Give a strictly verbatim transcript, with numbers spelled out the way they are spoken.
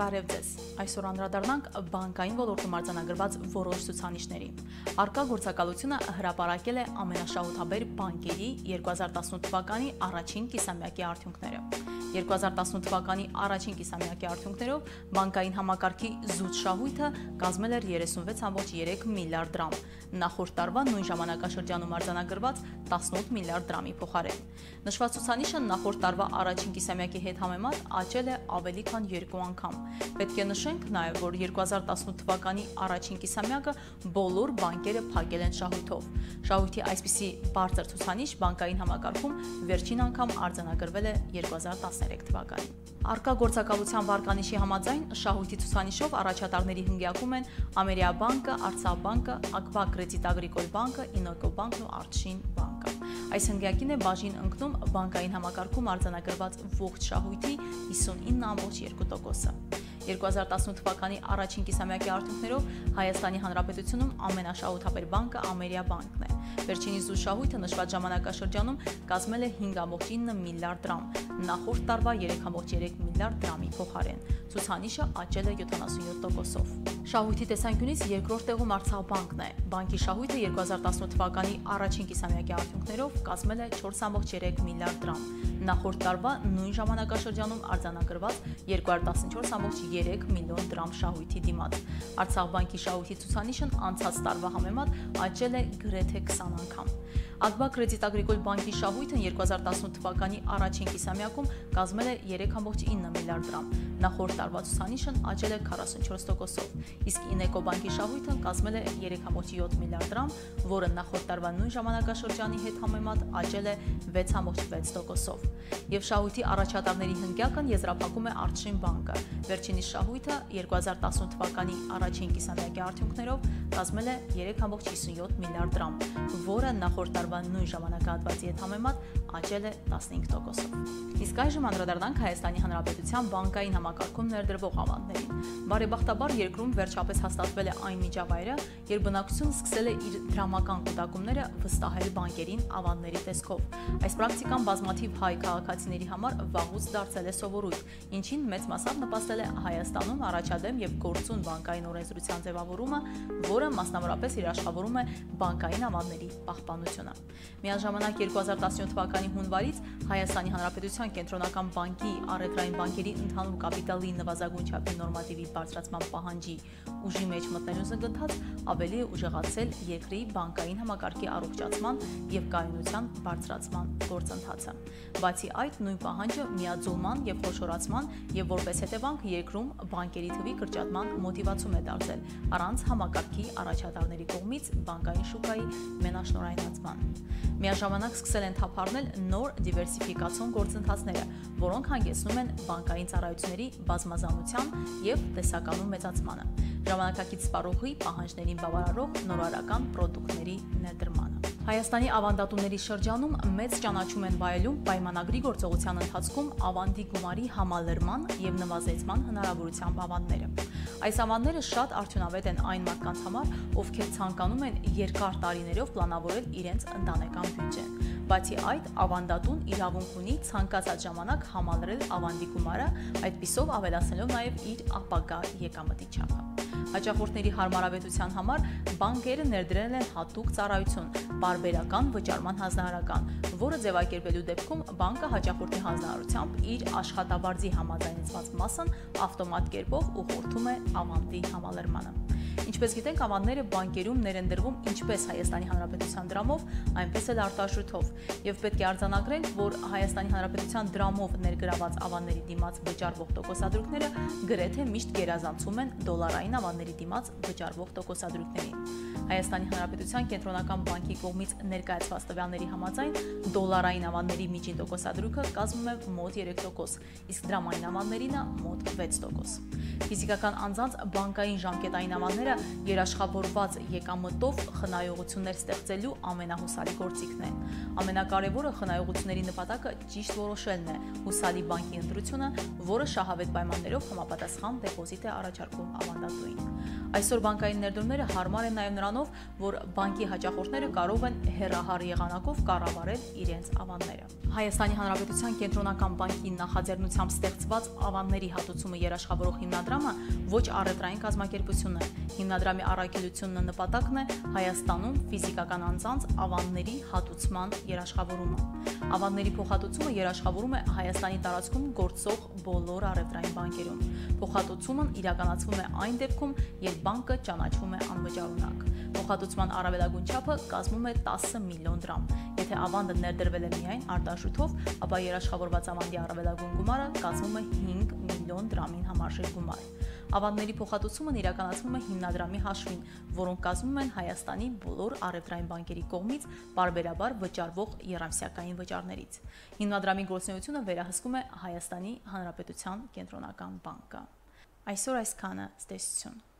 Բարև ձեզ։ Այսօր անդրադառնանք բանկային ոլորտում արձանագրված որոշ ցուցանիշների։ Առկա գործակալությունը հրապարակել է ամենաշահութաբեր բանկերի երկու հազար տասնութ թվականի առաջին կիսամյակի արդյունքները։ երկու հազար տասնութ թվականի առաջին կիսամյակի արդյունքներով բանկային համակարգի զուտ շահույթը կազմել էր երեսունվեց կόμma երեք միլիարդ դրամ, նախորդ տարվա նույն ժամանակաշրջանում արձանագրված տասնութ միլիարդ դրամի փոխարեն։ Նշված ցուցանիշը նախորդ տարվա առաջին կիսամյակի հետ համեմատ աճել է ավելի քան երկու անգամ։ Պետք է նշենք նաև, որ երկու հազար տասնութ թվականի առաջին կիսամյակը բոլոր բանկերը փակել են շահույթով։ Շահույթի այսպիսի բարձր ցուցանիշ բանկային համակարգում վերջին անգամ արձանագրվել է երկու հազար տասներեք թվականին։ Առկա գործակալության վարկանիշի համաձայն շահույթի ցուցանիշով առաջատարների հնգյակում են Ամերիաբանկը, Արցախբանկը, Ակբա Կրեդիտ Ագրիկոլ բանկը, Ինոկոբանկն ու Արտշին բանկը։ Այս հնգյակին է բաժին ընկնում բանկային համակարգում արձանագրված ողջ շահույթի հիսունինը կόμma երկու տոկոսը։ երկու հազար տասնութ թվականի առաջին կիսամյակի արդյունքներով Հայաստանի Հանրապետությունում ամենաշահութաբեր բանկը Ամերիաբանկն է։ Վերջինիս զուտ շահույթը նշված ժամանակաշրջանում կազմել է հինգ կόμma ինը միլիարդ դրամ, նախորդ տարվա երեք կόμma երեք միլիարդ դրամի փոխարեն։ Ցուցանիշը աճել է յոթանասունյոթ տոկոսով։ Շահույթի տեսանկյունից երկրորդ տեղում Արցախբանկն է։ Բանկի շահույթը երկու հազար տասնութ թվականի առաջին կիսամյակի արդյունքներով կազմել է չորս կόμma երեք միլիարդ դրամ, նախորդ տարվա նույն ժամանակաշրջանում արձանագրված երկու հարյուր տասնչորս կόμma երեք միլիոն դրամ շահույթի դիմաց։ Արցախբանկի շահույթի ցուցանիշն անցած տարվա համեմատ աճել է գրեթե քսան անգամ։ Ակբա Կրեդիտ Ագրիկոլ բանկի շահույթն երկու հազար տասնութ թվականի առաջին կիսամյակում կազմել է երեք կόμma ինը միլիարդ դրամ, նախորդ տարվա ցուցանիշն աճել է քառասունչորս տոկոսով, իսկ Ինեկո բանկի շահույթը կազմել է երեք կόμma յոթ միլիարդ դրամ, որը նախորդ տարվա նույն ժամանակաշրջանի հետ համեմատ աճել է վեց կόμma վեց տոկոսով։ Եվ շահույթի առաջատարների հնգյակն եզրափակում է Արտշին բանկը։ Վերջինիս շահույթը երկու հազար տասնութ թվականի առաջին կիսամյակի արդյունքներով կազմել է երեք կόμma հիսունյոթ միլիարդ դրամ, որը նախորդ տարվա նույն ժամանակահատվածի հետ համեմատ աճել է տասնհինգ տոկոսով։ Իսկ այժմ անդրադառնանք Հայաստանի Հանրապետության բանկային համակարգում ներդրվող ավանդներին։ Բարեբախտաբար երկրում վերջապես հաստատվել է այն միջավայրը, երբ բնակչությունը սկսել է իր դրամական կուտակումները վստահել բանկերին ավանդների տեսքով։ Այս պրակտիկան բազմաթիվ հայ քաղաքացիների համար վաղուց դարձել է սովորույթ, ինչին մեծ մասամբ նպաստել է Հայաստանում առաջադեմ եւ գործուն բանկային օրենսդրության ձևավորումը, որը մասնավորապես երաշխավորում է բանկային ավանդների պահպանությունը։ Միաժամանակ երկու հազար տասնյոթ թվականի հունվարից Հայաստանի Հանրապետության կենտրոնական բանկի առևտրային բանկերի ընդհանուր կապիտալի նվազագույն չափի նորմատիվի բարձրացման պահանջի ուժի մեջ մտնելու զգացած ավելի է ուժեղացել երկրի բանկային համակարգի առողջացման եւ կայունության բարձրացման գործընթացը։ Բացի այդ, նույն պահանջը միաձուլման եւ խոշորացման եւ որպես հետևանք երկրում բանկերի թվի կրճատման մոտիվացում է դարձել առանց համակարգի առաջատարների կողմից բանկային շուկայի մենաշնորհայնացման։ Միաժամանակ սկսել են թափառնել նոր դիվերսիֆիկացիոն գործընթացները, որոնք հանգեցնում են բանկային ծառայությունների բազմազանության եւ տեսականու մեծացմանը, ժամանակակից սպառողի պահանջներին բավարարող նորարարական պրոդուկտների ներդրմանը։ Հայաստանի ավանդատուների շրջանում մեծ ճանաչում են վայելում պայմանագրի գործողության ընթացքում ավանդի գումարի համալրման եւ նվազեցման հնարավորությամբ ավանդները։ Այս ավանդները շատ արդյունավետ են այն մարդկանց համար, ովքեր ցանկանում են երկար տարիներով պլանավորել իրենց ընտանեկան բյուջեն։ Բացի այդ, ավանդատուն իրավունք ունի ցանկացած ժամանակ համալրել ավանդի գումարը, այդպիսով ավելացնելով նաև իր ապագա եկամտի չափը։ Հաճախորդների հարմարավետության համար բանկերը ներդրել են հատուկ ծառայություն՝ պարբերական վճարման հանձնարարական, որը ձևակերպելու դեպքում բանկը հաճախորդի հանձնարարությամբ իր աշխատավարձի համաձայնեցված մասն ավտոմատ կերպով ուղղորդում է ավանդի համալրմանը։ Ինչպես գիտենք, ավանդները բանկերում ներդրվում ինչպես Հայաստանի Հանրապետության դրամով, այնպես էլ արտաշուտով, եւ պետք է արձանագրենք, որ Հայաստանի Հանրապետության դրամով ներգրաված ավանդների դիմաց վճարվող տոկոսադրույքները գրեթե միշտ գերազանցում են դոլարային ավանդների դիմաց վճարվող տոկոսադրույքներին։ Հայաստանի Հանրապետության կենտրոնական բանկի կողմից ներկայացված տվյալների համաձայն դոլարային ավանդների միջին տոկոսադրույքը կազմում է մոտ երեք տոկոս, իսկ դրամային ավանդներինը մոտ վեց տոկոս։ Ֆիզիկական անձանց բանկային ժամկետային ավանդները երաշխավորված եկամտով խնայողություններ ստեղծելու ամենահուսալի գործիքն են։ Ամենակարևորը խնայողությունների նպատակը ճիշտ որոշելն է, հուսալի բանկի ընտրությունը, որը շահավետ պայմաններով համապատասխան դեպոզիտ է առաջարկում ավանդատուին։ Այսօր բանկային ներդրումները հարմար են նաև նրանով, որ բանկի հաճախորդները կարող են հեռահար եղանակով կառավարել իրենց ավանդները։ Հայաստանի Հանրապետության Կենտրոնական բանկի նախաձեռնությամբ ստեղծված ավանդների հատուցումը երաշխավորող հիմնադրամը ոչ առևտրային կազմակերպություն է։ Հիմնադրամի առաքելությունն նպատակն է Հայաստանում ֆիզիկական անձանց ավանդների հատուցման երաշխավորումը։ Ավանդների փոխհատուցումը երաշխավորում է Հայաստանի տարածքում գործող բոլոր առևտրային բանկերում։ Փոխհատուցումն իրականացվում է այն դեպքում, երբ բանկը ճանաչվում է անվճարունակ։ Փոխհատուցման առավելագույն չափը կազմում է տասը միլիոն դրամ։ Եթե ավանդը ներդրվել է միայն արտաշուտով, ապա երաշխավորված ավանդի առավելագույն գումարը կազմում է հինգ միլիոն դրամին համարժեք գումար։ Ավանդների փոխհատուցումն իրականացվում է հիմնադրամի հաշվին, որոնք կազմում են Հայաստանի բոլոր առևտրային բանկերի կողմից պարբերաբար վճարվող եռամսյակային վճարներից։ Հիմնադրամի գործունեությունը վերահսկում է Հայաստանի Հանրապետության Կենտրոնական բանկը։ Այսօր այսքանը, ցտեսություն։